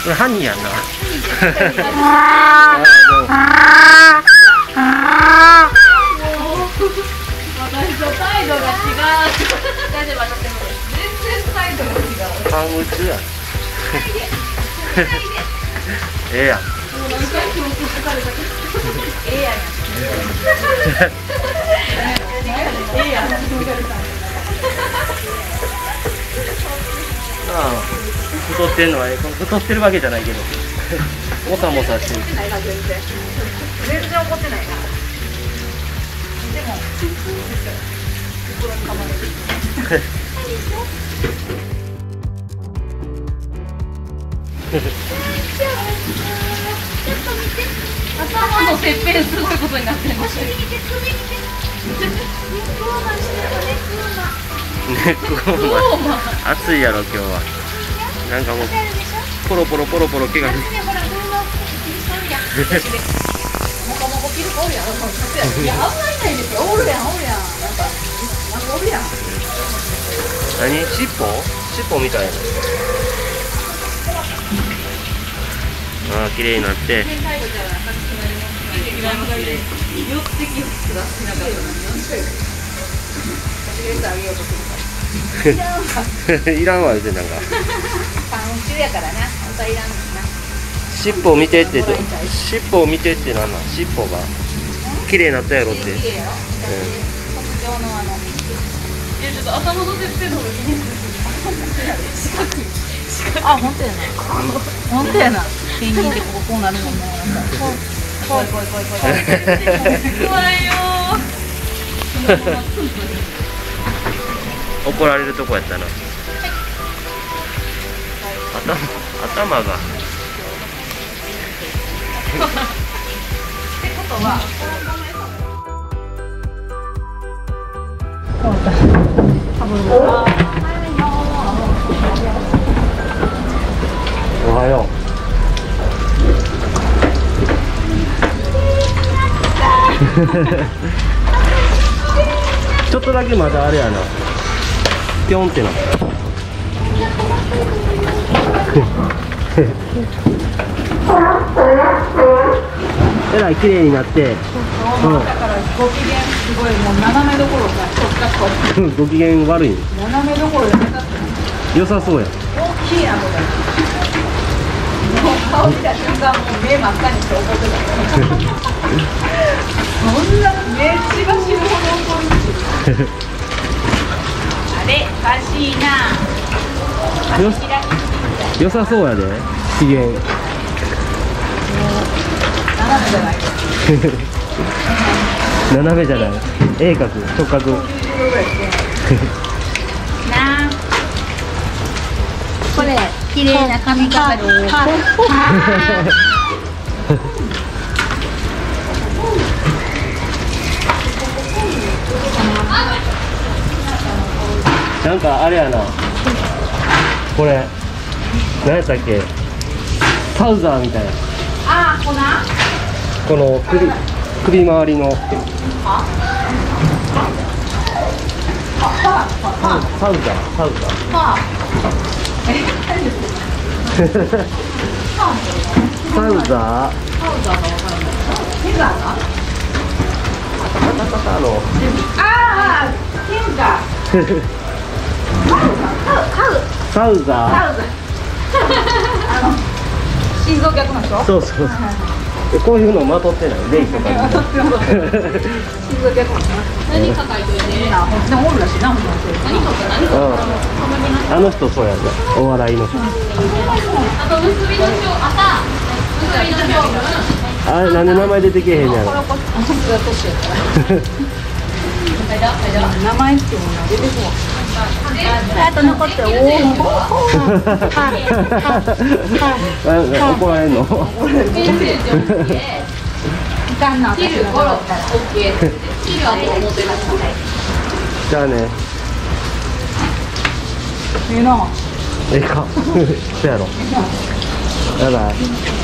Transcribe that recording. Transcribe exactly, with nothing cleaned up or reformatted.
これ犯人やんな。 私と態度が違う。大丈夫、私も全然態度が違う。 パン打ちやん。ええやん。 もう何回記録されたけど。ええやん。ええやん。 ああ、太ってんのは太ってるわけじゃないけど、もさもさしてる。 全然全然怒ってないな。でも心にかまれる。頭のてっぺんすごいことになってる。 暑いやろ今日は。なんかもうポロポロポロポロ毛が。何？尻尾？尻尾みたいな。ああ、綺麗になって。いらんわ、言うてなんか。尻尾を見てって、尻尾を見てってなんなん？尻尾が綺麗になったやろって。 頭のてっぺんの方が気にする。あ、本当やな。本当やな。ペンギンってこここうなるもんね。怖い怖い怖い怖い。怖いよ。 怒られるとこやったな。頭頭が。 ってことは。 おはよう。ちょっとだけまだあれやな。ピョンってな。えらい綺麗になって。 だからご機嫌すごいもう斜めどころかご機嫌悪い。 斜めどころじゃなかった。 良さそうや。 大きいなこれ。もう顔見た瞬間もう目真っ赤にして怒ってた。そんな目血が死ぬほど怒る。あれおかしいな。 よ良さそうやで。機嫌。 斜めじゃない。 斜めじゃない。鋭角、直角。 なあ。これ綺麗な髪飾りを。 なんかあれやな。これ何やったっけ？パウザーみたいな。 ああ、粉？ この首首周りの。 あ？ パウパウザーパウザー。 パー。え、何ですか？ パウザー。 パウザーがわからない。ピザが？ カタカタの。 ああ、ピザ。 パウザー。 あの心臓逆の人？ そうそう。こういうのまとってない。レイとかに。 心臓逆の人。何か書いといて。でもおるらしいな。何とか何とか。 あの人そうやね。お笑いの人。 あと結びの人、あた。結びの人。 あれなんで名前出てけへんやろ。 名前っていうのが出てこない。あと残っておお。怒られんの？じゃあね。 ええな。 ええか。そうやろ。やばい。